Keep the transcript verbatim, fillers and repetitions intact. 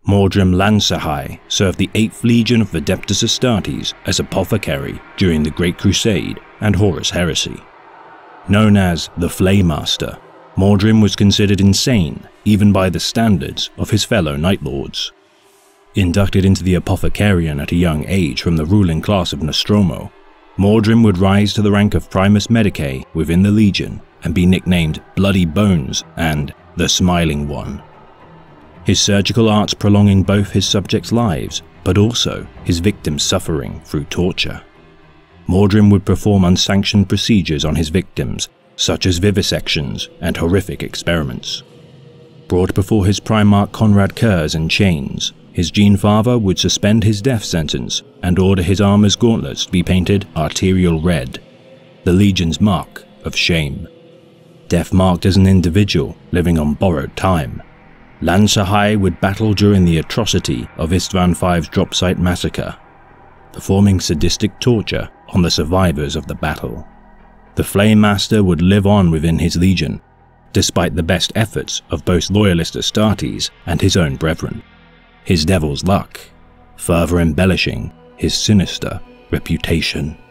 Mawdrym Llansahai served the eighth Legion of Adeptus Astartes as Apothecary during the Great Crusade and Horus Heresy. Known as the Flaymaster, Mawdrym was considered insane even by the standards of his fellow Night Lords. Inducted into the Apothecarian at a young age from the ruling class of Nostromo, Mawdrym would rise to the rank of Primus Medicae within the Legion and be nicknamed Bloody Bones and the Smiling One. His surgical arts prolonging both his subjects' lives, but also his victims' suffering through torture. Mawdrym would perform unsanctioned procedures on his victims, such as vivisections and horrific experiments. Brought before his Primarch Conrad Kurz in chains, his Gene Father would suspend his death sentence and order his armor's gauntlets to be painted arterial red, the Legion's mark of shame. Death marked as an individual living on borrowed time, Llansahai would battle during the atrocity of Istvan V's drop site massacre, performing sadistic torture on the survivors of the battle. The Flaymaster would live on within his Legion, despite the best efforts of both loyalist Astartes and his own brethren. His devil's luck, further embellishing his sinister reputation.